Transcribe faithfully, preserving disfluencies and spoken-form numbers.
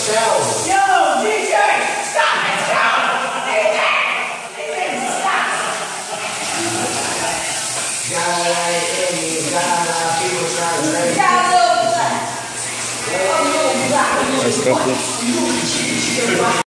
Yo, D J, stop it! Stop! D J! D J, stop! Got a lot of enemies, got a lot of people trying to trade. Got a little black. A little black. Let's go.